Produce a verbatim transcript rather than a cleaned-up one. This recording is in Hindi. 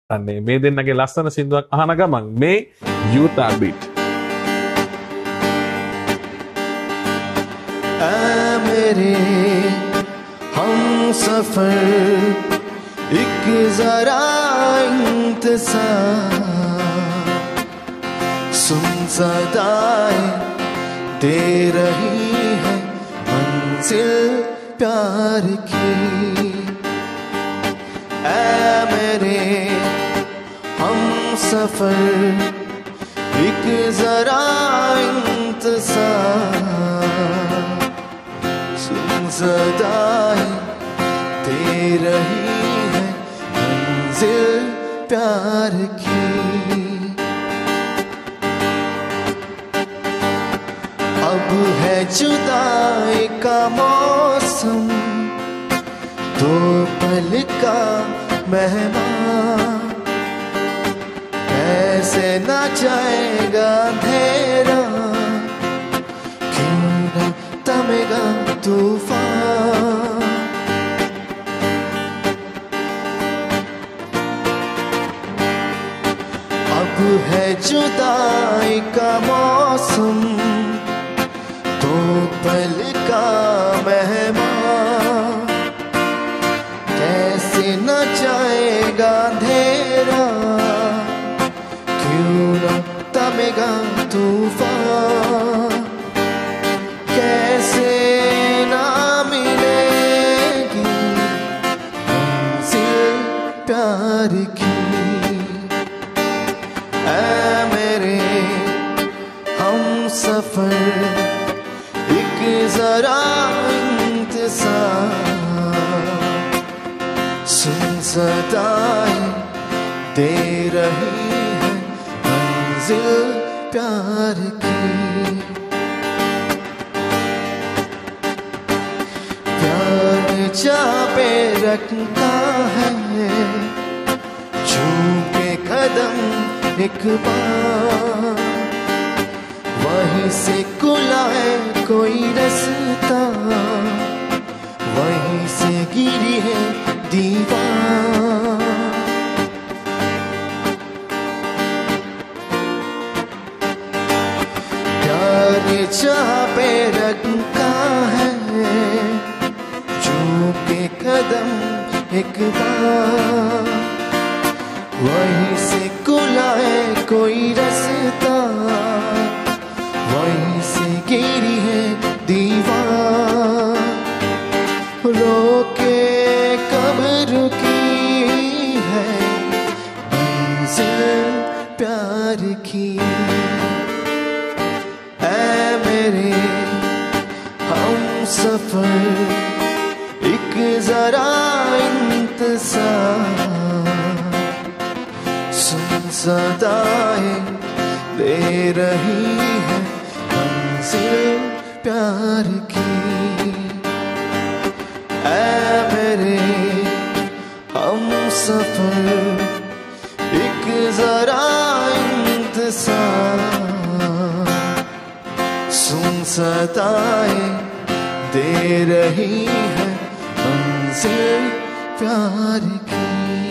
අනේ මේ දෙන්නගේ ලස්සන සින්දුවක් අහන ගමන් මේ Youth Heartbeat. ऐ मेरे हम सफर एक जरा इंतजार सुन सदाएं दे रही है मंजिल प्यार की ऐ मेरे हम सफर एक जरा इंतजार सुन सदाएं दे रही है मंजिल प्यार की अब है जुदाई का मौसम दो पल का मेहमान कैसे ना जाएगा अंधेरा क्यों ना थमेगा तूफान अब है जुदाई का मौसम दो पल का मेहमान कैसे न जाएगा अंधेरा क्यों न थमेगा तूफान कैसे ना मिलेगी मंजिल प्यार की ऐ मेरे हम सफर एक जरा इंतजार सुन सदाएं दे रही है मंजिल प्यार की प्यार जहाँ पे रखता है छू के कदम एक बार वहीं से खुला है कोई रास्ता वहीं से गिरी है दीवार प्यार जहाँ पे रखता है छू के कदम एक बार वहीं से खुला है कोई रास्ता वहीं से गिरी है दीवार रोके कब रुकी है मंजिल प्यार की ऐ मेरे हम सफर एक जरा इंतजार सुन सदाएं दे रही है मंजिल प्यार की ऐ मेरे हम सफर एक जरा इंतजार सुन सदाएं दे रही है मंजिल प्यार की